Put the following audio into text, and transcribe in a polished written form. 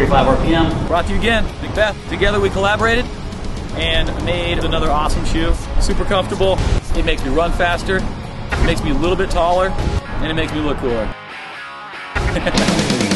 45 RPM. Brought to you again, Macbeth. Together we collaborated and made another awesome shoe. Super comfortable. It makes me run faster. It makes me a little bit taller, and it makes me look cooler.